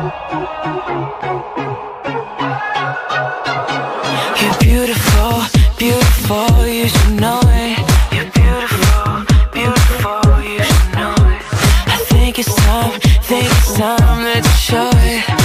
You're beautiful, beautiful, you should know it. You're beautiful, beautiful, you should know it. I think it's time that you show it.